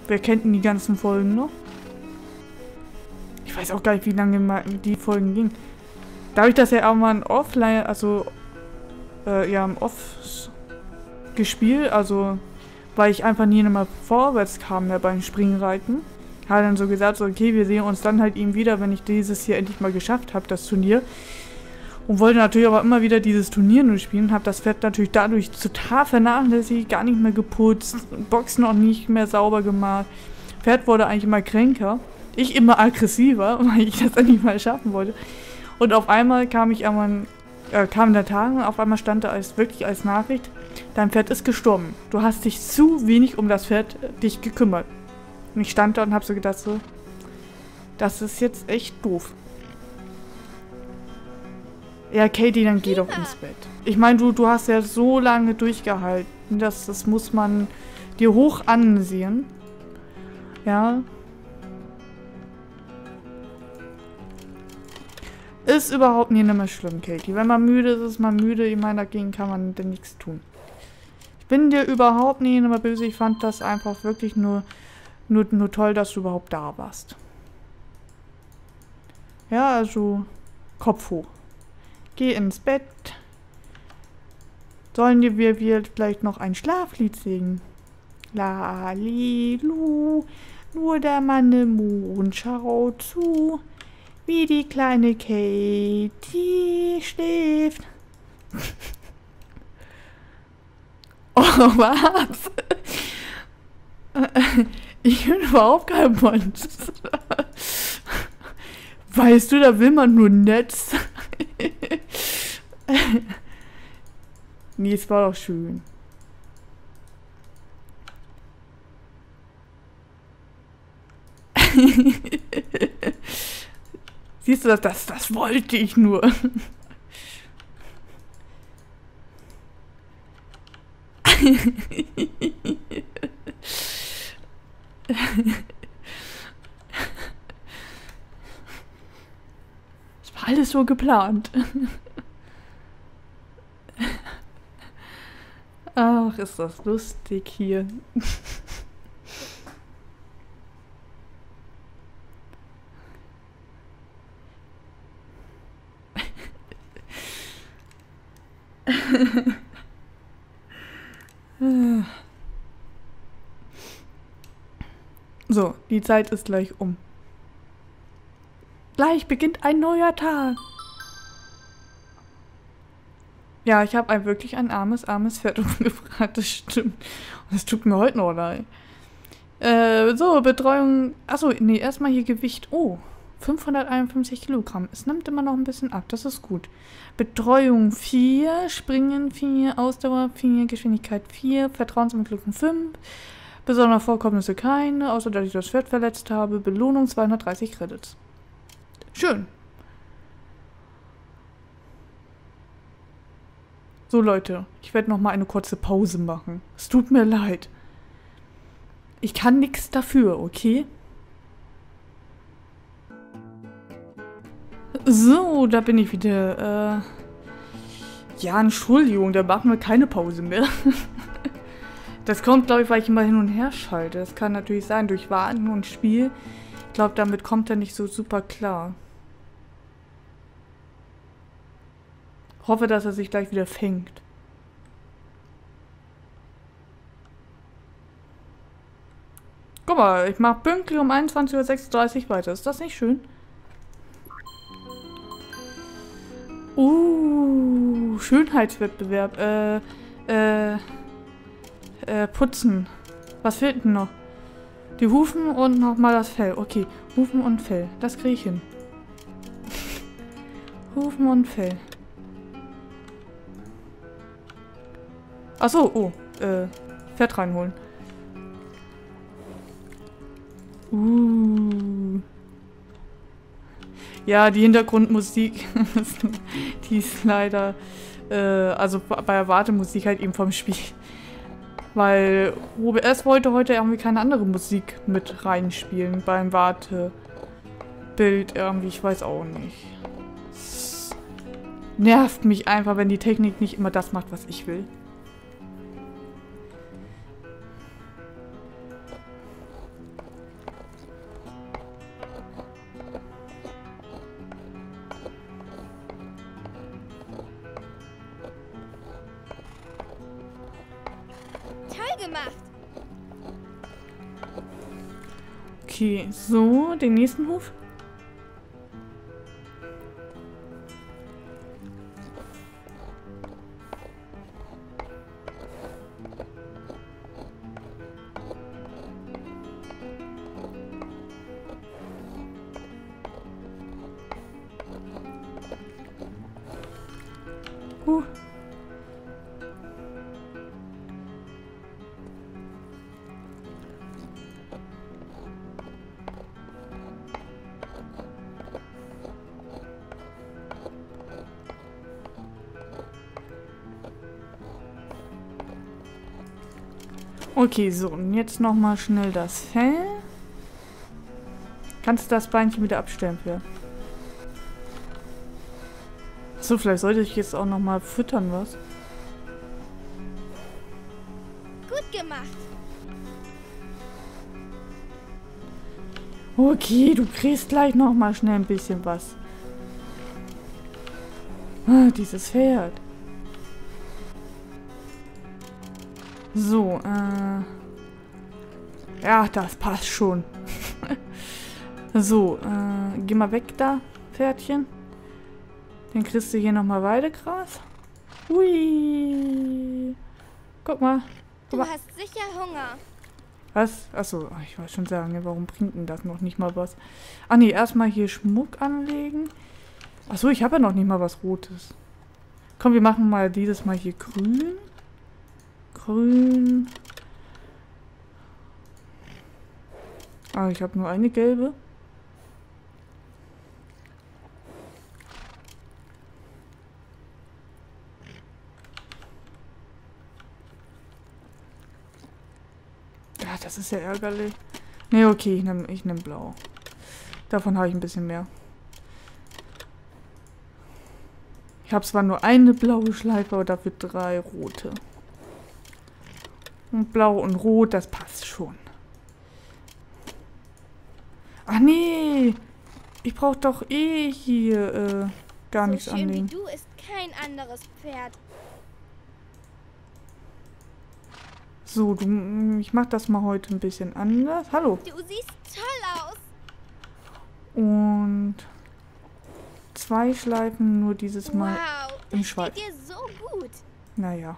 Wer kennt denn die ganzen Folgen noch? Ich weiß auch gar nicht, wie lange die Folgen gingen. Dadurch, dass er auch mal ein Offline, also ja, im Off gespielt, also weil ich einfach nie mehr vorwärts kam mehr beim Springreiten, hat er dann so gesagt, so, okay, wir sehen uns dann halt eben wieder, wenn ich dieses hier endlich mal geschafft habe, das Turnier. Und wollte natürlich aber immer wieder dieses Turnier nur spielen, habe das Pferd natürlich dadurch total vernachlässigt, gar nicht mehr geputzt, Boxen auch nicht mehr sauber gemacht. Pferd wurde eigentlich immer kränker, ich immer aggressiver, weil ich das endlich mal schaffen wollte. Und auf einmal kam der Tag und auf einmal stand da wirklich als Nachricht, dein Pferd ist gestorben. Du hast dich zu wenig um das Pferd dich gekümmert. Und ich stand da und habe so gedacht, so, das ist jetzt echt doof. Ja, Katie, dann geh doch ins Bett. Ich meine, du hast ja so lange durchgehalten, das muss man dir hoch ansehen. Ja. Ist überhaupt nicht mehr schlimm, Katie. Wenn man müde ist, ist man müde. Ich meine, dagegen kann man denn nichts tun. Ich bin dir überhaupt nicht mehr böse. Ich fand das einfach wirklich nur toll, dass du überhaupt da warst. Ja, also Kopf hoch. Geh ins Bett. Sollen wir vielleicht noch ein Schlaflied singen? Lalilu, nur der Mann im Mond schaut zu, wie die kleine Katie schläft. Oh, was? Ich bin überhaupt kein Monster. Weißt du, da will man nur nett sein. Nee, es war doch schön. Siehst du, das wollte ich nur. Das war alles so geplant. Ach, ist das lustig hier. So, die Zeit ist gleich um. Gleich beginnt ein neuer Tag. Ja, ich habe wirklich ein armes Pferd umgebracht, das stimmt. Und das tut mir heute noch leid. So, Betreuung. Achso, nee, erstmal hier Gewicht. Oh, 551 Kilogramm. Es nimmt immer noch ein bisschen ab, das ist gut. Betreuung 4, Springen 4, Ausdauer 4, Geschwindigkeit 4, Vertrauensentwicklung 5, besondere Vorkommnisse keine, außer dass ich das Pferd verletzt habe. Belohnung 230 Credits. Schön. So Leute, ich werde noch mal eine kurze Pause machen. Es tut mir leid. Ich kann nichts dafür, okay? So, da bin ich wieder. Ja, Entschuldigung, da machen wir keine Pause mehr. Das kommt, glaube ich, weil ich immer hin und her schalte. Das kann natürlich sein, durch Warten und Spiel. Ich glaube, damit kommt er nicht so super klar. Hoffe, dass er sich gleich wieder fängt. Guck mal, ich mache pünktlich um 21:36 Uhr weiter. Ist das nicht schön? Schönheitswettbewerb. Putzen. Was fehlt denn noch? Die Hufen und nochmal das Fell. Okay, Hufen und Fell. Das kriege ich hin. Hufen und Fell. Achso, oh. Fett reinholen. Ja, die Hintergrundmusik, die ist leider, also bei der Wartemusik halt eben vom Spiel. Weil OBS wollte heute irgendwie keine andere Musik mit reinspielen beim Wartebild irgendwie, ich weiß auch nicht. Es nervt mich einfach, wenn die Technik nicht immer das macht, was ich will. Okay, so, den nächsten Hof. Okay, so, und jetzt nochmal schnell das Fell. Kannst du das Beinchen wieder abstellen für? So, vielleicht sollte ich jetzt auch nochmal füttern, was? Gut gemacht. Okay, du kriegst gleich nochmal schnell ein bisschen was. Ah, dieses Pferd. So, ja, das passt schon. So, geh mal weg da, Pferdchen. Dann kriegst du hier nochmal Weidegras. Hui. Guck mal. Du hast sicher Hunger. Was? Achso, ich wollte schon sagen, warum bringt denn das noch nicht mal was? Ah nee, erstmal hier Schmuck anlegen. Achso, ich habe ja noch nicht mal was Rotes. Komm, wir machen mal dieses Mal hier grün. Grün. Ah, ich habe nur eine gelbe. Ja, das ist ja ärgerlich. Ne, okay, ich nehm blau. Davon habe ich ein bisschen mehr. Ich habe zwar nur eine blaue Schleife, aber dafür 3 rote. Und blau und rot, das passt schon. Ach nee, ich brauche doch eh hier gar nichts anlegen. So schön wie du ist kein anderes Pferd. So, ich mach das mal heute ein bisschen anders. Hallo. Du siehst toll aus. Und 2 Schleifen, nur dieses Mal im Schweif. Das geht dir so gut. Naja.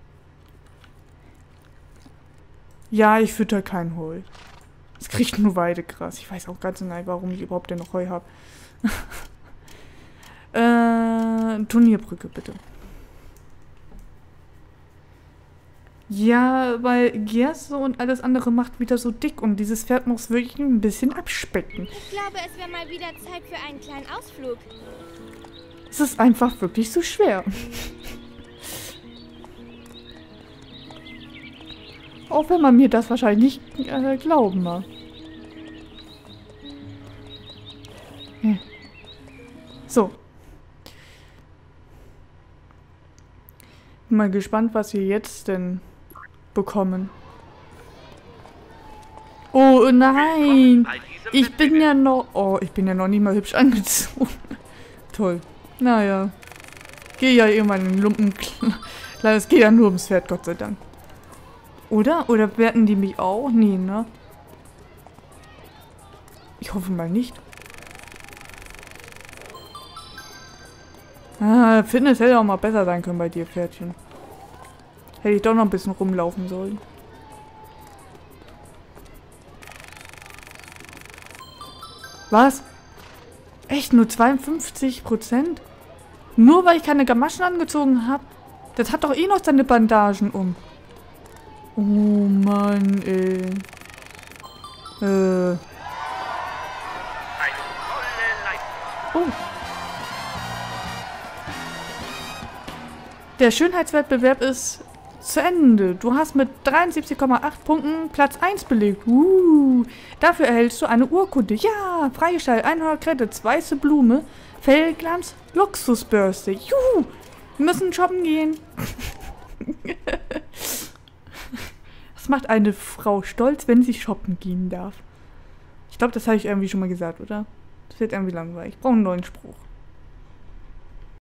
Ja, ich fütter kein Heu. Es kriegt nur Weidegras. Ich weiß auch ganz genau, warum ich überhaupt denn noch Heu habe. Turnierbrücke, bitte. Ja, weil Gerste und alles andere macht wieder so dick und dieses Pferd muss wirklich ein bisschen abspecken. Ich glaube, es wäre mal wieder Zeit für einen kleinen Ausflug. Es ist einfach wirklich so schwer. Auch wenn man mir das wahrscheinlich nicht glauben mag. Hm. So. Bin mal gespannt, was wir jetzt denn bekommen. Oh nein! Ich bin ja noch... Oh, ich bin ja noch nicht mal hübsch angezogen. Toll. Naja. Geh ja irgendwann in den Lumpen. Es geht ja nur ums Pferd, Gott sei Dank. Oder? Oder werten die mich auch? Nee, ne? Ich hoffe mal nicht. Ah, Fitness hätte auch mal besser sein können bei dir, Pferdchen. Hätte ich doch noch ein bisschen rumlaufen sollen. Was? Echt? Nur 52%? Nur weil ich keine Gamaschen angezogen habe? Das hat doch eh noch seine Bandagen um. Oh Mann, ey. Oh. Der Schönheitswettbewerb ist zu Ende. Du hast mit 73,8 Punkten Platz 1 belegt. Dafür erhältst du eine Urkunde. Ja, freigestellt. 100 Credits, weiße Blume, Fellglanz, Luxusbürste. Juhu, wir müssen shoppen gehen. Das macht eine Frau stolz, wenn sie shoppen gehen darf. Ich glaube, das habe ich irgendwie schon mal gesagt, oder? Das wird irgendwie langweilig. Ich brauche einen neuen Spruch.